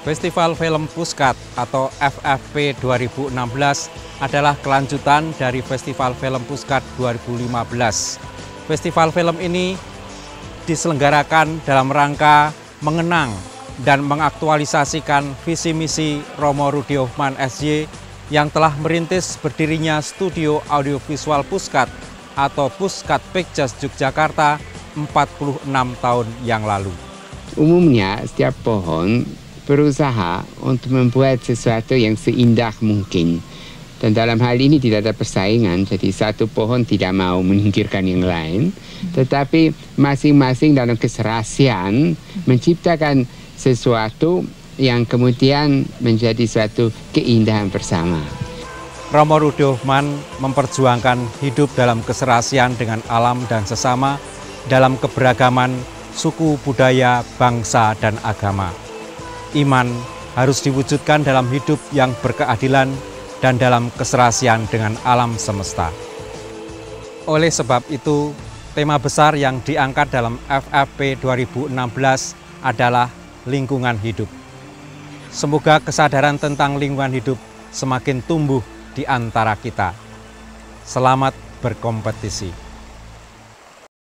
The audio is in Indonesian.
Festival Film Puskad atau FFP 2016 adalah kelanjutan dari Festival Film Puskad 2015. Festival film ini diselenggarakan dalam rangka mengenang dan mengaktualisasikan visi misi Romo Rudi Hoffmann SY yang telah merintis berdirinya Studio Audiovisual Puskad atau Puskad Pictures Yogyakarta 46 tahun yang lalu. Umumnya setiap pohon berusaha untuk membuat sesuatu yang seindah mungkin. Dan dalam hal ini tidak ada persaingan, jadi satu pohon tidak mau menyingkirkan yang lain. Tetapi masing-masing dalam keserasian menciptakan sesuatu yang kemudian menjadi suatu keindahan bersama. Romo Rudi Hoffmann memperjuangkan hidup dalam keserasian dengan alam dan sesama, dalam keberagaman suku, budaya, bangsa, dan agama. Iman harus diwujudkan dalam hidup yang berkeadilan dan dalam keserasian dengan alam semesta. Oleh sebab itu, tema besar yang diangkat dalam FFP 2016 adalah lingkungan hidup. Semoga kesadaran tentang lingkungan hidup semakin tumbuh di antara kita. Selamat berkompetisi.